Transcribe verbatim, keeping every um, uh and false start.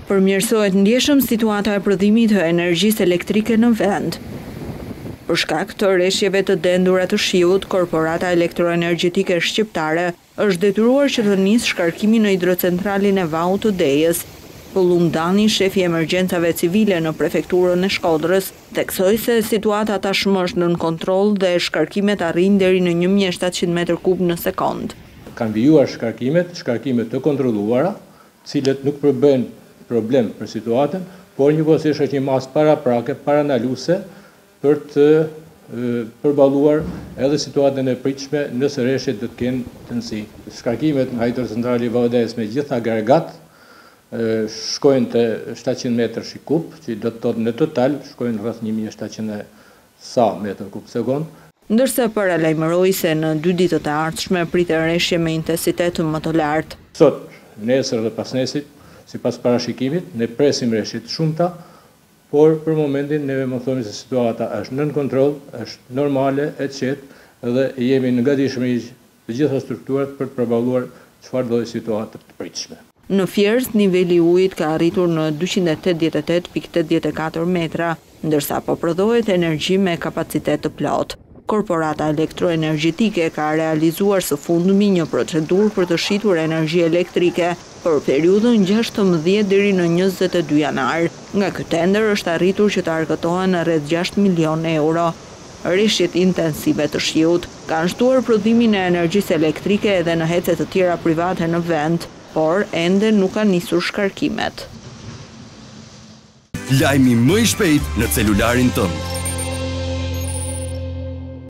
Përmirësohet ndjeshëm situata e prodhimit të energjisë elektrike në vend. Për shkak të reshjeve të dendura të shiut, korporata elektroenergjetike shqiptare është detyruar që të nisë shkarkimin në hidrocentralin e Vaun të Dejës. Pëllumb Dani, shefi i emergjencave civile në prefekturën e Shkodrës, theksoi se situata tashmë është nën kontroll dhe shkarkimet arrin deri në një mijë e shtatëqind metër kub në sekond. Kanë vijuar shkarkimet, shkarkimet të kontrolluara, cilët nuk përbëjnë problem për situatën, por njëkohësisht është një masë paraprake, paranaluese për të e, përballuar edhe situatën e pritshme nëse reshjet do të kenë tensi. Shkarkimet në hidrocentrali Vaun me gjitha agregat e, shkojnë të shtatëqind metër kub, që do të thotë në total shkojnë rreth një mijë e shtatëqind sa metër kub sekond. Ndërsa paralajmëroi se në dy ditët e ardhshme pritet reshje me intensitet më të lartë. Sot, nesër dhe pasnesit, sipas parashikimit, ne presim reshje të shumta, por për momentin neve më thoni se situata është nën kontroll, është normale, e qetë dhe jemi në gatishmëri të gjitha strukturat për të përballuar çfarë lloji situate të pritshme. Në Fierz, niveli i ujit ka arritur në dyqind e tetëdhjetë e tetë pikë tetëdhjetë e katër metra, ndërsa po prodhohet energji me kapacitet të plotë. Korporata elektroenergjetike ka realizuar së fundmi një procedurë për të shitur energji elektrike për periudhën gjashtëmbëdhjetë deri në njëzet e dy janar. Nga ky tender është arritur që të argëtohen rreth gjashtë milionë euro. Reshjet intensive të shiut kanë shtuar prodhimin e energjisë elektrike edhe në hece të tjera private në vend, por ende nuk kanë nisur shkarkimet. Lajmi më i shpejt në celularin tënd.